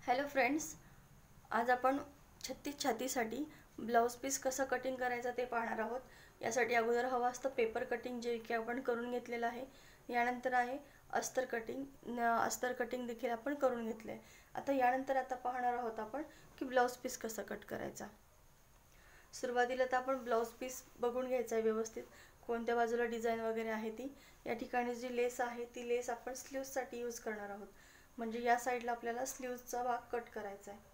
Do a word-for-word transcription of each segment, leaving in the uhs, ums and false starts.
Hello friends, आज आपण छत्तीस छातीसाठी ब्लाउज पीस कसं कटिंग करायचं ते पाहणार आहोत। यासाठी अगोदर हवा असतं पेपर कटिंग, जे की आपण करून घेतलेलं आहे। यानंतर आहे अस्तर कटिंग, अस्तर कटिंग देखील आपण करून घेतले। आता यानंतर आता पाहणार आहोत आपण की ब्लाउज पीस कसं कट करायचा। सुरुवातीला तर आपण ब्लाउज पीस बघून घ्यायचा आहे व्यवस्थित, कोणत्या बाजूला डिझाइन वगैरे आहे ती। या ठिकाणी जी लेस आहे ती लेस आपण स्लीव्स साठी यूज करणार आहोत, म्हणजे या साइडला आपल्याला स्लीव्सचा भाग कट करायचा आहे।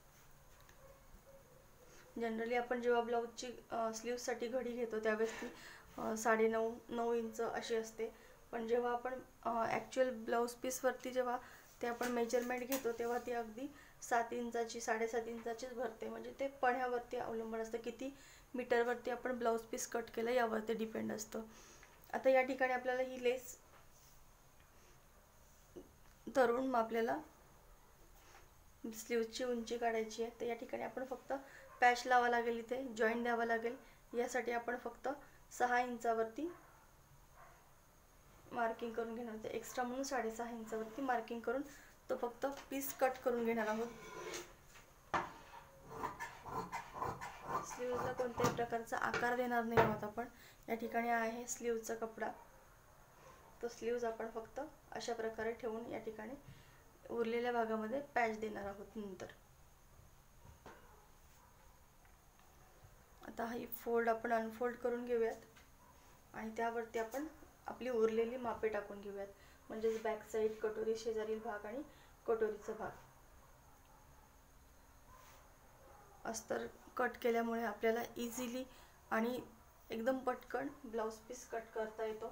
जनरली आपण जेव्हा ब्लाउजची स्लीव्स साठी घडी घेतो त्यावेळेस ती साडे नऊ नऊ इंच अशी असते, पण जेव्हा आपण ॲक्च्युअल ब्लाउज पीस वरती जेव्हा ते आपण मेजरमेंट घेतो तेव्हा ती अगदी सात इंचाची साडेसात इंचाचीच भरते। म्हणजे ते पण्यावरती अवलंबून असतं, किती मीटर वरती आपण ब्लाउज पीस कट केलं यावरती डिपेंड असतं। आता या ठिकाणी आपल्याला ही लेस धरून आपल्याला स्लीव्सची उंची काढायची आहे। तर या ठिकाणी आपण फक्त पॅच लावा लागेल, इथे जॉईंट द्यावा लागेल। यासाठी आपण फक्त सहा इंचावरती मार्किंग करून घेणार आहोत। एक्स्ट्रा म्हणून साडेसहा इंचावरती मार्किंग करून तो फक्त पीस कट करून घेणार आहोत। स्लीव्सला कोणत्याही प्रकारचा आकार देणार नाही आहोत आपण। या ठिकाणी आहे स्लीव्सचा कपडा, तो स्लीव्स आपण फक्त अशा प्रकारे ठेवून या ठिकाणी उरलेल्या भागामध्ये पॅच देणार आहोत। नंतर आता ही फोल्ड आपण अनफोल्ड करून घेऊयात आणि त्यावरती आपण आपली उरलेली मापे टाकून घेऊयात, म्हणजे बॅक साइड, कटोरी शेजारील भाग आणि कटोरीचा भाग। अस्तर कट केल्यामुळे आपल्याला इझिली आणि एकदम पटकन ब्लाउज पीस कट करता येतो।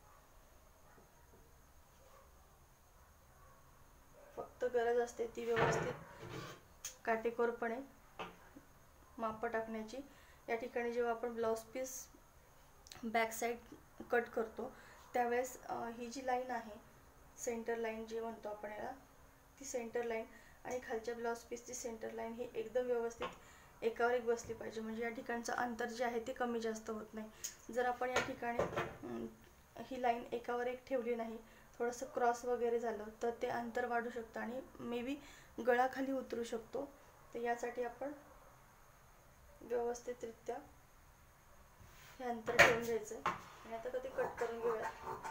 फक्त गरज असते ती व्यवस्थित काटेकोरपणे माप टाकण्याची। या ठिकाणी जेव्हा आपण blouse piece back side cut करतो त्यावेळेस ही जी लाइन आहे, सेंटर लाइन जी म्हणतो आपण याला, ती सेंटर लाइन आणि खालच्या ब्लाउज पीसची सेंटर लाइन ही एकदम व्यवस्थित एकावर एक बसली पाहिजे, म्हणजे या ठिकाणचं अंतर जे आहे ते कमी जास्त होत नाही। जर आपण या ठिकाणी ही लाइन एकावर एक ठेवली नाही, थोडंसं क्रॉस वगैरे झालं तर ते अंतर वाढू शकतं आणि मे बी गळा खाली उतरू शकतो। तर यासाठी आपण व्यवस्थितरित्या हे अंतर ठेवून घ्यायचं आणि आता कधी कट करून घेऊया।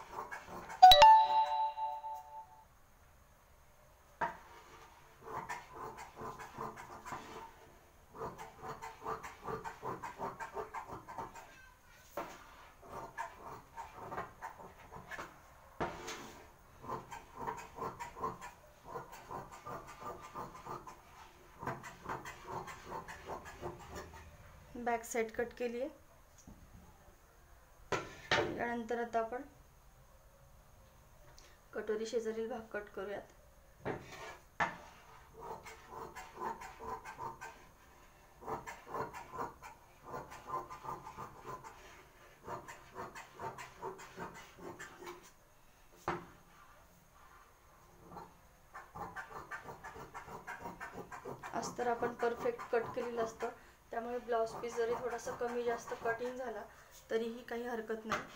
बॅक साइड कट केली आहे। यानंतर आता आपण कटोरी शेजारील भाग कट करूयात। अस्तर आपण परफेक्ट कट केलेलं असतं, त्यामुळे ब्लाउज पीस जरी थोडासा कमी जास्त कटिंग झाला तरीही काही हरकत नाही।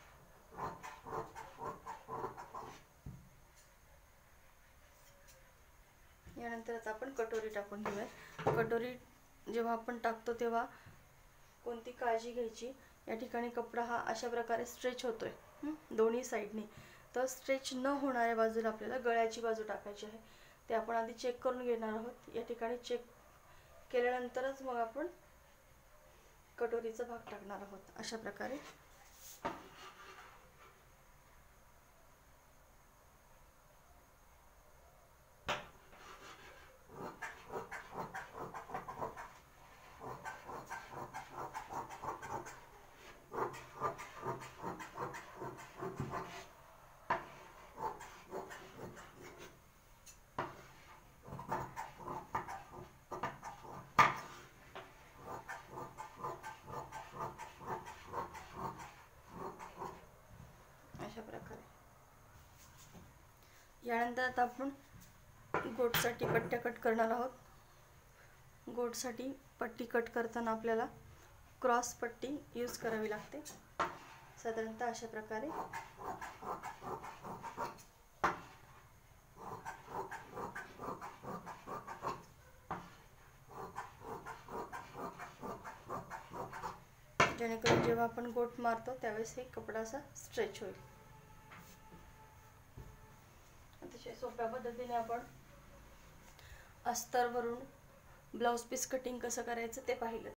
यानंतर आता आपण कटोरी टाकून घेऊया। कटोरी जेव्हा आपण टाकतो तेव्हा कोणती काळजी घ्यायची, या ठिकाणी कपडा हा अशा प्रकारे स्ट्रेच होतोय दोन्ही साइडनी, तर स्ट्रेच न होणाऱ्या बाजूला आपल्याला गळ्याची बाजू टाकायची आहे। ते आपण आधी चेक करून घेणार आहोत। या ठिकाणी चेक केल्यानंतरच मग आपण कटोरीचा भाग टाकणार आहोत अशा प्रकारे। अशा प्रकारे यानंतर आता आपण गोटसाठी पट्ट्या कट करणार आहोत। गोटसाठी पट्टी कट करताना आपल्याला क्रॉस पट्टी यूज करावी लागते, साधारणतः अशा प्रकारे। जेणेकरून जेव्हा आपण गोट मारतो त्यावेळेस हे कपडा असा स्ट्रेच होईल. अतिशय सोप्या पद्धतीने आपण अस्तरवरून ब्लाऊज पीस कटिंग कसं करायचं ते पाहिलं.